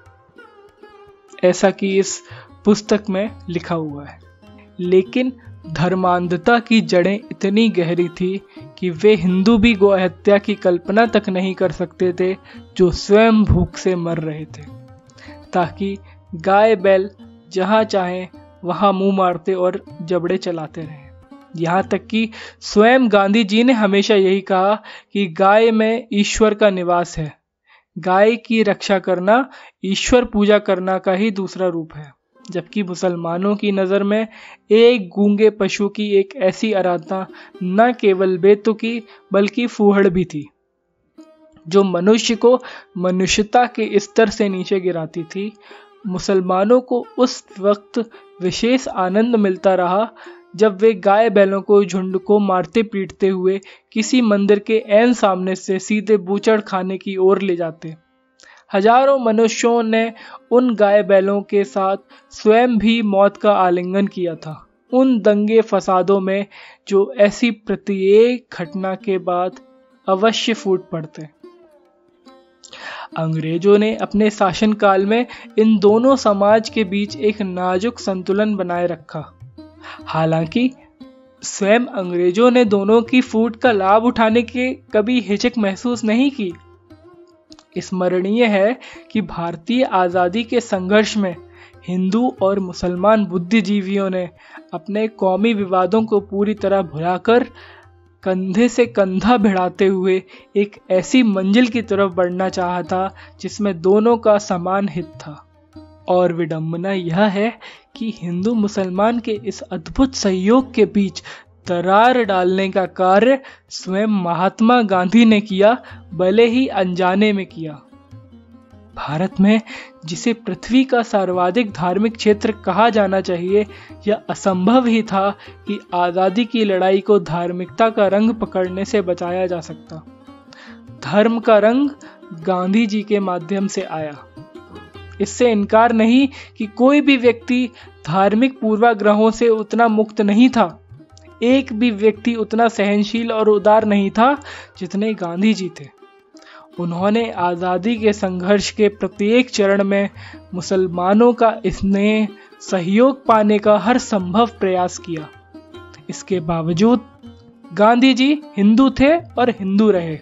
ऐसा कि इस पुस्तक में लिखा हुआ है। लेकिन धर्मांधता की जड़ें इतनी गहरी थी कि वे हिंदू भी गौ हत्या की कल्पना तक नहीं कर सकते थे, जो स्वयं भूख से मर रहे थे, ताकि गाय बैल जहां चाहे वहां मुंह मारते और जबड़े चलाते रहे। यहाँ तक कि स्वयं गांधी जी ने हमेशा यही कहा कि गाय में ईश्वर का निवास है। गाय की रक्षा करना ईश्वर पूजा करना का ही दूसरा रूप है, जबकि मुसलमानों की नज़र में एक गूंगे पशु की एक ऐसी आराधना न केवल बेतुकी बल्कि फूहड़ भी थी, जो मनुष्य को मनुष्यता के स्तर से नीचे गिराती थी। मुसलमानों को उस वक्त विशेष आनंद मिलता रहा जब वे गाय बैलों को झुंड को मारते पीटते हुए किसी मंदिर के ऐन सामने से सीधे बूचड़ खाने की ओर ले जाते। हजारों मनुष्यों ने उन गाय बैलों के साथ स्वयं भी मौत का आलिंगन किया था, उन दंगे फसादों में जो ऐसी प्रत्येक घटना के बाद अवश्य फूट पड़ते। अंग्रेजों ने अपने शासनकाल में इन दोनों समाज के बीच एक नाजुक संतुलन बनाए रखा। हालांकि स्वयं अंग्रेजों ने दोनों की फूट का लाभ उठाने के कभी हिचक महसूस नहीं की। स्मरणीय है कि भारतीय आज़ादी के संघर्ष में हिंदू और मुसलमान बुद्धिजीवियों ने अपने कौमी विवादों को पूरी तरह भुलाकर कंधे से कंधा भिड़ाते हुए एक ऐसी मंजिल की तरफ बढ़ना चाहा था जिसमें दोनों का समान हित था। और विडंबना यह है कि हिंदू मुसलमान के इस अद्भुत सहयोग के बीच दरार डालने का कार्य स्वयं महात्मा गांधी ने किया, भले ही अनजाने में किया। भारत में जिसे पृथ्वी का सर्वाधिक धार्मिक क्षेत्र कहा जाना चाहिए, यह असंभव ही था कि आज़ादी की लड़ाई को धार्मिकता का रंग पकड़ने से बचाया जा सकता। धर्म का रंग गांधी जी के माध्यम से आया। इससे इनकार नहीं कि कोई भी व्यक्ति धार्मिक पूर्वाग्रहों से उतना मुक्त नहीं था, एक भी व्यक्ति उतना सहनशील और उदार नहीं था जितने गांधी जी थे। उन्होंने आज़ादी के संघर्ष के प्रत्येक चरण में मुसलमानों का स्नेह, सहयोग पाने का हर संभव प्रयास किया। इसके बावजूद गांधी जी हिंदू थे और हिंदू रहे।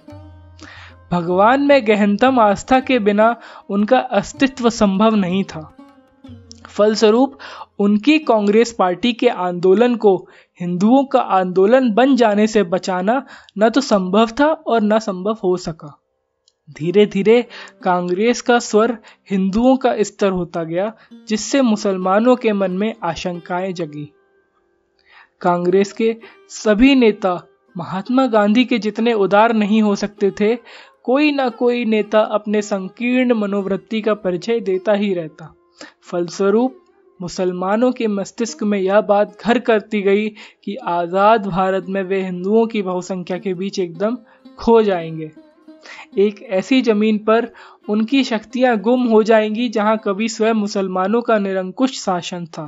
भगवान में गहनतम आस्था के बिना उनका अस्तित्व संभव नहीं था। फलस्वरूप उनकी कांग्रेस पार्टी के आंदोलन को हिंदुओं का आंदोलन बन जाने से बचाना न तो संभव था और न संभव हो सका। धीरे धीरे कांग्रेस का स्वर हिंदुओं का स्तर होता गया, जिससे मुसलमानों के मन में आशंकाएं जगी। कांग्रेस के सभी नेता महात्मा गांधी के जितने उदार नहीं हो सकते थे। कोई ना कोई नेता अपने संकीर्ण मनोवृत्ति का परिचय देता ही रहता। फलस्वरूप मुसलमानों के मस्तिष्क में यह बात घर करती गई कि आज़ाद भारत में वे हिंदुओं की बहुसंख्या के बीच एकदम खो जाएंगे। एक ऐसी जमीन पर उनकी शक्तियां गुम हो जाएंगी जहां कभी स्वयं मुसलमानों का निरंकुश शासन था।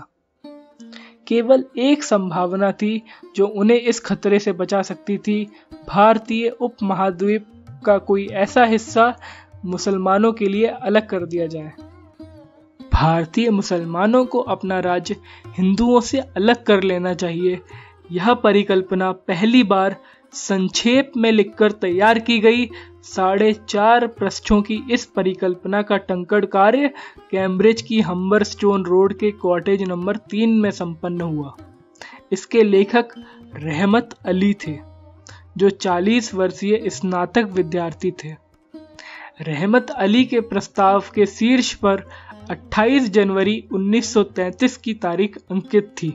केवल एक संभावना थी जो उन्हें इस खतरे से बचा सकती थी। भारतीय उपमहाद्वीप का कोई ऐसा हिस्सा मुसलमानों के लिए अलग कर दिया जाए। भारतीय मुसलमानों को अपना राज्य हिंदुओं से अलग कर लेना चाहिए। यह परिकल्पना पहली बार संक्षेप में लिखकर तैयार की गई साढ़े चार पृष्ठों की इस परिकल्पना का टंकड़ कार्य कैम्ब्रिज की हम्बरस्टोन रोड के कॉटेज नंबर तीन में संपन्न हुआ। इसके लेखक रहमत अली थे, जो चालीस वर्षीय स्नातक विद्यार्थी थे। रहमत अली के प्रस्ताव के शीर्ष पर अट्ठाईस जनवरी उन्नीस सौ तैंतीस की तारीख अंकित थी।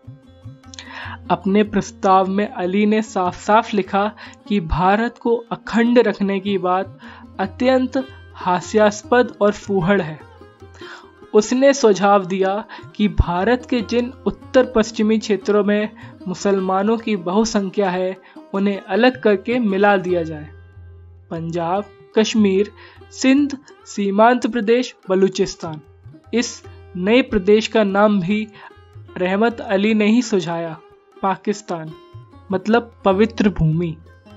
अपने प्रस्ताव में अली ने साफ साफ लिखा कि भारत को अखंड रखने की बात अत्यंत हास्यास्पद और फूहड़ है। उसने सुझाव दिया कि भारत के जिन उत्तर पश्चिमी क्षेत्रों में मुसलमानों की बहुसंख्या है, उन्हें अलग करके मिला दिया जाए। पंजाब, कश्मीर, सिंध, सीमांत प्रदेश, बलूचिस्तान, इस नए प्रदेश का नाम भी रहमत अली ने ही सुझाया। पाकिस्तान मतलब पवित्र भूमि।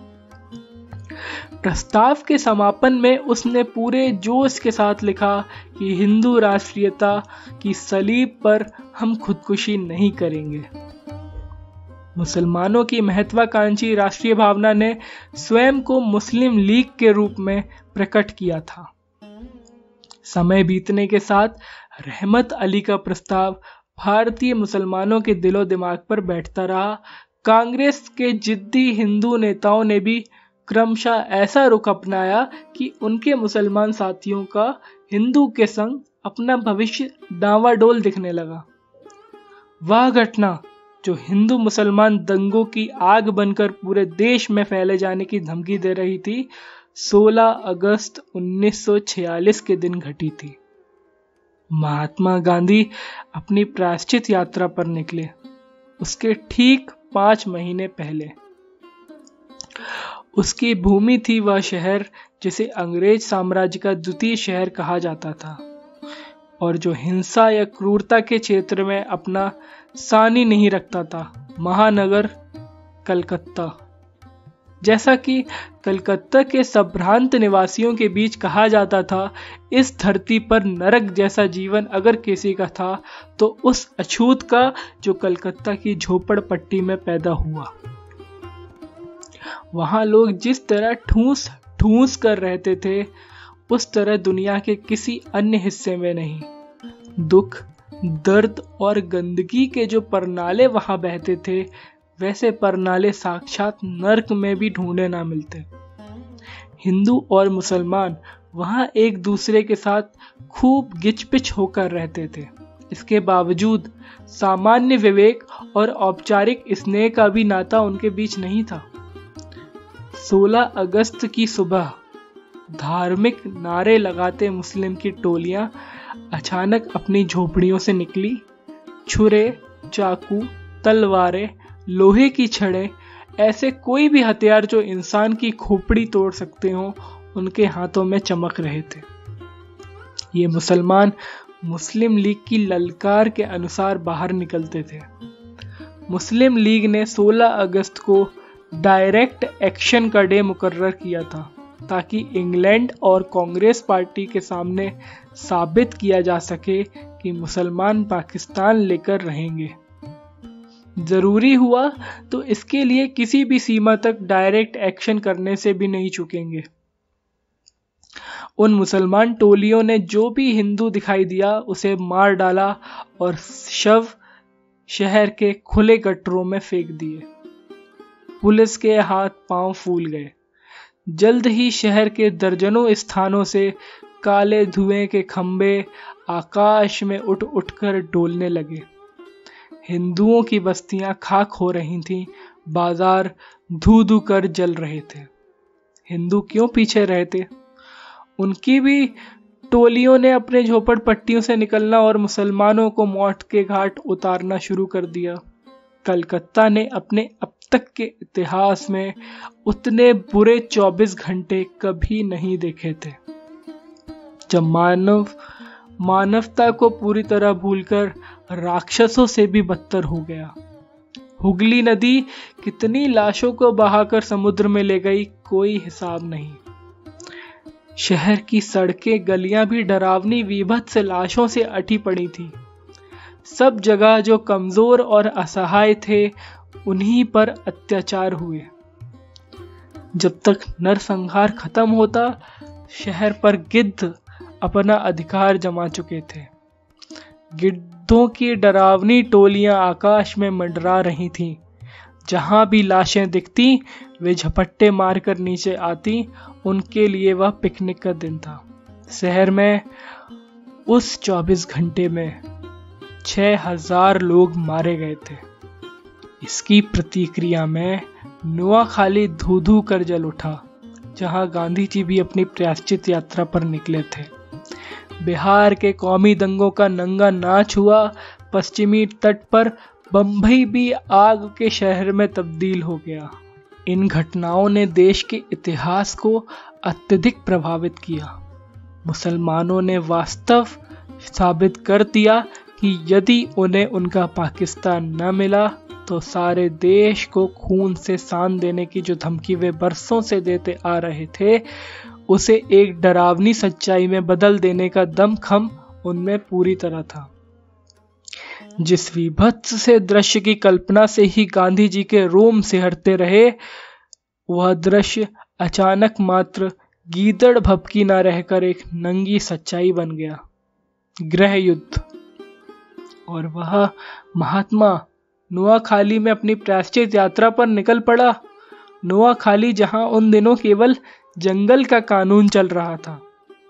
प्रस्ताव के समापन में उसने पूरे जोश के साथ लिखा कि हिंदू राष्ट्रीयता की सलीब पर हम खुदकुशी नहीं करेंगे। मुसलमानों की महत्वाकांक्षी राष्ट्रीय भावना ने स्वयं को मुस्लिम लीग के रूप में प्रकट किया था। समय बीतने के साथ रहमत अली का प्रस्ताव भारतीय मुसलमानों के दिलो दिमाग पर बैठता रहा। कांग्रेस के जिद्दी हिंदू नेताओं ने भी क्रमशः ऐसा रुख अपनाया कि उनके मुसलमान साथियों का हिंदू के संग अपना भविष्य डांवाडोल दिखने लगा। वह घटना जो हिंदू मुसलमान दंगों की आग बनकर पूरे देश में फैले जाने की धमकी दे रही थी, सोलह अगस्त उन्नीस सौ छियालीस के दिन घटी थी। महात्मा गांधी अपनी प्रायश्चित यात्रा पर निकले। उसके ठीक पांच महीने पहले उसकी भूमि थी वह शहर जिसे अंग्रेज साम्राज्य का द्वितीय शहर कहा जाता था और जो हिंसा या क्रूरता के क्षेत्र में अपना सानी नहीं रखता था, महानगर कलकत्ता। जैसा कि कलकत्ता के संभ्रांत निवासियों के बीच कहा जाता था, इस धरती पर नरक जैसा जीवन अगर किसी का था तो उस अछूत का जो कलकत्ता की झोपड़पट्टी में पैदा हुआ। वहां लोग जिस तरह ठूस ठूस कर रहते थे, उस तरह दुनिया के किसी अन्य हिस्से में नहीं। दुख, दर्द और गंदगी के जो परनाले वहां बहते थे, वैसे परनाले साक्षात नर्क में भी ढूंढे ना मिलते। हिंदू और मुसलमान वहां एक दूसरे के साथ खूब गिचपिच होकर रहते थे। इसके बावजूद सामान्य विवेक और औपचारिक स्नेह का भी नाता उनके बीच नहीं था। सोलह अगस्त की सुबह धार्मिक नारे लगाते मुस्लिम की टोलियां अचानक अपनी झोपड़ियों से निकली। छुरे, चाकू, तलवारें, लोहे की छड़ें, ऐसे कोई भी हथियार जो इंसान की खोपड़ी तोड़ सकते हो, उनके हाथों में चमक रहे थे। ये मुसलमान मुस्लिम लीग की ललकार के अनुसार बाहर निकलते थे। मुस्लिम लीग ने सोलह अगस्त को डायरेक्ट एक्शन का डे मुकर्रर किया था ताकि इंग्लैंड और कांग्रेस पार्टी के सामने साबित किया जा सके कि मुसलमान पाकिस्तान लेकर रहेंगे। जरूरी हुआ तो इसके लिए किसी भी सीमा तक डायरेक्ट एक्शन करने से भी नहीं चूकेंगे। उन मुसलमान टोलियों ने जो भी हिंदू दिखाई दिया उसे मार डाला और शव शहर के खुले गटरों में फेंक दिए। पुलिस के हाथ पांव फूल गए। जल्द ही शहर के दर्जनों स्थानों से काले धुएं के खंभे आकाश में उठ उठकर डोलने लगे। हिंदुओं की बस्तियां खाक हो रही थीं, बाजार धू धू कर जल रहे थे। हिंदू क्यों पीछे रहे थे? उनकी भी टोलियों ने अपने झोपड़पट्टियों से निकलना और मुसलमानों को मौत के घाट उतारना शुरू कर दिया। कलकत्ता ने अपने अब तक के इतिहास में उतने बुरे चौबीस घंटे कभी नहीं देखे थे, जब मानव मानवता को पूरी तरह भूलकर राक्षसों से भी बदतर हो गया। हुगली नदी कितनी लाशों को बहाकर समुद्र में ले गई, कोई हिसाब नहीं। शहर की सड़कें, गलियां भी डरावनी विभत्स लाशों से अटी पड़ी थी। सब जगह जो कमजोर और असहाय थे, उन्हीं पर अत्याचार हुए। जब तक नरसंहार खत्म होता, शहर पर गिद्ध अपना अधिकार जमा चुके थे। गिद्धों की डरावनी टोलियां आकाश में मंडरा रही थीं। जहां भी लाशें दिखती वे झपट्टे मारकर नीचे आती। उनके लिए वह पिकनिक का दिन था। शहर में उस चौबीस घंटे में छह हजार लोग मारे गए थे। इसकी प्रतिक्रिया में नुआखाली धू धू कर जल उठा, जहां गांधी जी भी अपनी प्रायश्चित यात्रा पर निकले थे। बिहार के कौमी दंगों का नंगा नाच हुआ। पश्चिमी तट पर बंबई भी आग के शहर में तब्दील हो गया। इन घटनाओं ने देश के इतिहास को अत्यधिक प्रभावित किया। मुसलमानों ने वास्तव साबित कर दिया कि यदि उन्हें उनका पाकिस्तान न मिला तो सारे देश को खून से सान देने की जो धमकी वे बरसों से देते आ रहे थे, उसे एक डरावनी सच्चाई में बदल देने का दमखम उनमें पूरी तरह था। जिस विभत्स से दृश्य की कल्पना से ही गांधी जी के रोम सिहरते रहे, वह दृश्य अचानक मात्र गीदड़ भभकी न रहकर एक नंगी सच्चाई बन गया। गृह युद्ध। और वह महात्मा नुआखाली में अपनी प्रायश्चित यात्रा पर निकल पड़ा। नुआखाली जहां उन दिनों केवल जंगल का कानून चल रहा था।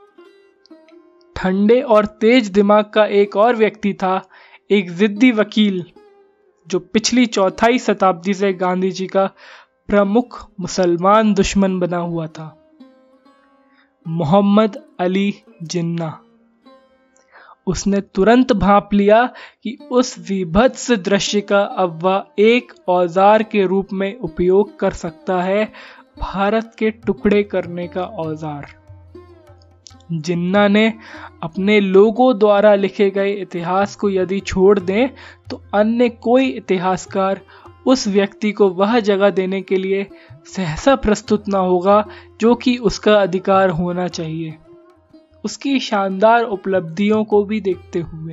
ठंडे और तेज दिमाग का एक और व्यक्ति था, एक जिद्दी वकील, जो पिछली चौथाई शताब्दी से गांधी जी का प्रमुख मुसलमान दुश्मन बना हुआ था, मोहम्मद अली जिन्ना। उसने तुरंत भांप लिया कि उस विभत्स दृश्य का अब वह एक औजार के रूप में उपयोग कर सकता है, भारत के टुकड़े करने का औजार। जिन्ना ने अपने लोगों द्वारा लिखे गए इतिहास को यदि छोड़ दें तो अन्य कोई इतिहासकार उस व्यक्ति को वह जगह देने के लिए सहसा प्रस्तुत न होगा जो कि उसका अधिकार होना चाहिए। उसकी शानदार उपलब्धियों को भी देखते हुए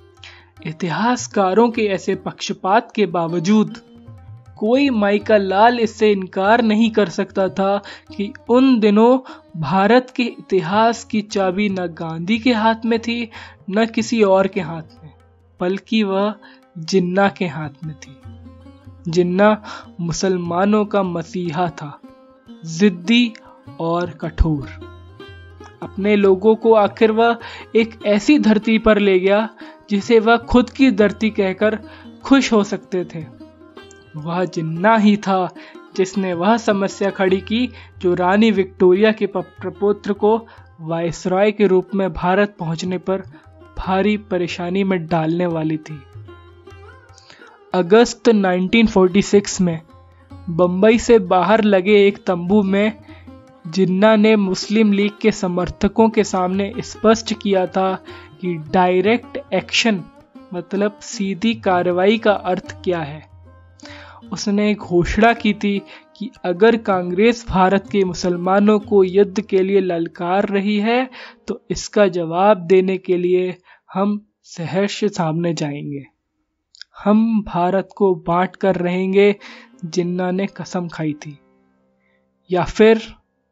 इतिहासकारों के ऐसे पक्षपात के बावजूद कोई माइका लाल इससे इनकार नहीं कर सकता था कि उन दिनों भारत के इतिहास की चाबी न गांधी के हाथ में थी न किसी और के हाथ में, बल्कि वह जिन्ना के हाथ में थी। जिन्ना मुसलमानों का मसीहा था, जिद्दी और कठोर। अपने लोगों को आखिर वह एक ऐसी धरती पर ले गया जिसे वह खुद की धरती कहकर खुश हो सकते थे। वह जिन्ना ही था जिसने वह समस्या खड़ी की जो रानी विक्टोरिया के प्रपुत्र को वायसराय के रूप में भारत पहुंचने पर भारी परेशानी में डालने वाली थी। अगस्त उन्नीस सौ छियालीस में बंबई से बाहर लगे एक तंबू में जिन्ना ने मुस्लिम लीग के समर्थकों के सामने स्पष्ट किया था कि डायरेक्ट एक्शन मतलब सीधी कार्रवाई का अर्थ क्या है। उसने घोषणा की थी कि अगर कांग्रेस भारत के मुसलमानों को युद्ध के लिए ललकार रही है तो इसका जवाब देने के लिए हम सहर्ष सामने जाएंगे। हम भारत को बांट कर रहेंगे, जिन्ना ने कसम खाई थी, या फिर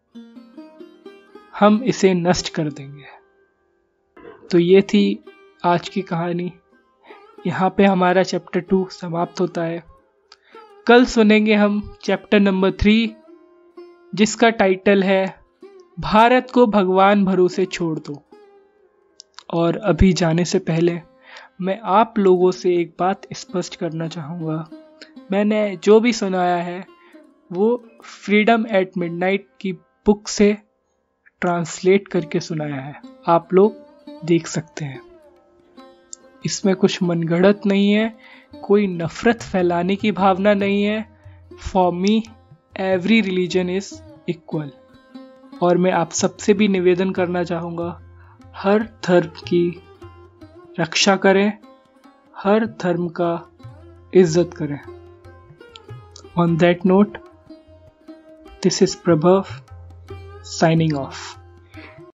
हम इसे नष्ट कर देंगे। तो ये थी आज की कहानी। यहाँ पे हमारा चैप्टर टू समाप्त होता है। कल सुनेंगे हम चैप्टर नंबर थ्री, जिसका टाइटल है भारत को भगवान भरोसे छोड़ दो। और अभी जाने से पहले मैं आप लोगों से एक बात स्पष्ट करना चाहूँगा। मैंने जो भी सुनाया है वो फ्रीडम एट मिडनाइट की बुक से ट्रांसलेट करके सुनाया है, आप लोग देख सकते हैं। इसमें कुछ मनगढ़ंत नहीं है, कोई नफरत फैलाने की भावना नहीं है। For me every religion is equal. और मैं आप सबसे भी निवेदन करना चाहूँगा, हर धर्म की रक्षा करें, हर धर्म का इज्जत करें। On that note, this is Prabhav signing off.